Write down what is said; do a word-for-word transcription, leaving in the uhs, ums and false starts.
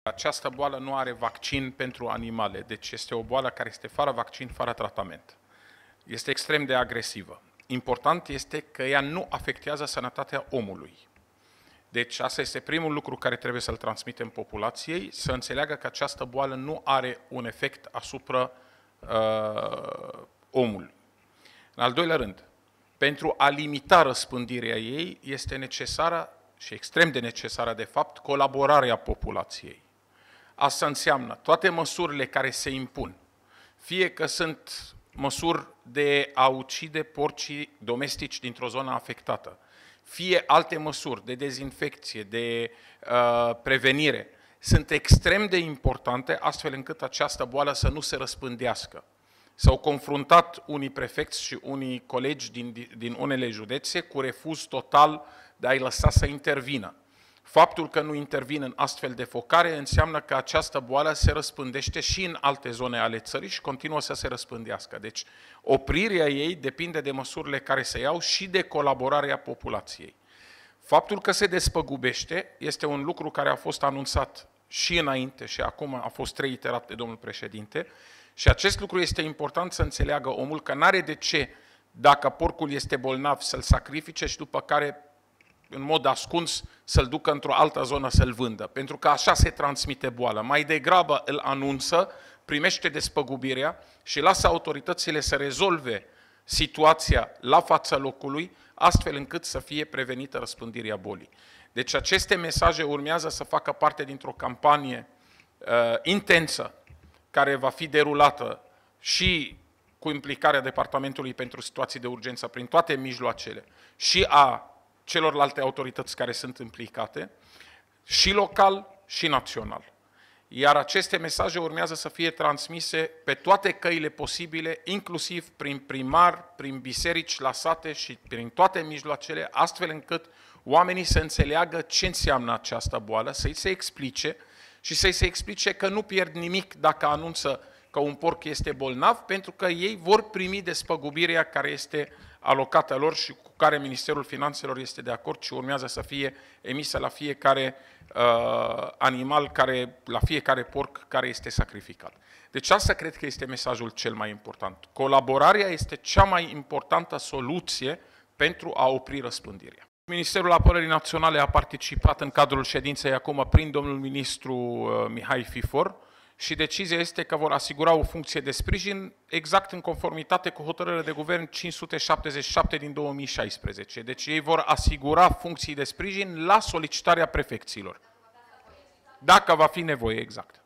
Această boală nu are vaccin pentru animale, deci este o boală care este fără vaccin, fără tratament. Este extrem de agresivă. Important este că ea nu afectează sănătatea omului. Deci asta este primul lucru care trebuie să-l transmitem populației, să înțeleagă că această boală nu are un efect asupra uh, omului. În al doilea rând, pentru a limita răspândirea ei, este necesară și extrem de necesară, de fapt, colaborarea populației. Asta înseamnă toate măsurile care se impun, fie că sunt măsuri de a ucide porcii domestici dintr-o zonă afectată, fie alte măsuri de dezinfecție, de uh, prevenire, sunt extrem de importante astfel încât această boală să nu se răspândească. S-au confruntat unii prefecți și unii colegi din, din unele județe cu refuz total de a-i lăsa să intervină. Faptul că nu intervin în astfel de focare înseamnă că această boală se răspândește și în alte zone ale țării și continuă să se răspândească. Deci oprirea ei depinde de măsurile care se iau și de colaborarea populației. Faptul că se despăgubește este un lucru care a fost anunțat și înainte și acum a fost reiterat de domnul președinte și acest lucru este important să înțeleagă omul că n-are de ce, dacă porcul este bolnav, să-l sacrifice și după care în mod ascuns să-l ducă într-o altă zonă să-l vândă, pentru că așa se transmite boala. Mai degrabă îl anunță, primește despăgubirea și lasă autoritățile să rezolve situația la fața locului, astfel încât să fie prevenită răspândirea bolii. Deci aceste mesaje urmează să facă parte dintr-o campanie uh, intensă, care va fi derulată și cu implicarea Departamentului pentru Situații de Urgență prin toate mijloacele și a celorlalte autorități care sunt implicate, și local și național. Iar aceste mesaje urmează să fie transmise pe toate căile posibile, inclusiv prin primar, prin biserici la sate și prin toate mijloacele, astfel încât oamenii să înțeleagă ce înseamnă această boală, să-i se explice și să-i se explice că nu pierd nimic dacă anunță că un porc este bolnav, pentru că ei vor primi despăgubirea care este alocată lor și cu care Ministerul Finanțelor este de acord și urmează să fie emisă la fiecare uh, animal, care, la fiecare porc care este sacrificat. Deci asta cred că este mesajul cel mai important. Colaborarea este cea mai importantă soluție pentru a opri răspândirea. Ministerul Apărării Naționale a participat în cadrul ședinței acum prin domnul ministru uh, Mihai Fifor, și decizia este că vor asigura o funcție de sprijin exact în conformitate cu hotărârea de guvern cinci sute șaptezeci și șapte din două mii șaisprezece. Deci ei vor asigura funcții de sprijin la solicitarea prefecților. Dacă va fi nevoie, exact.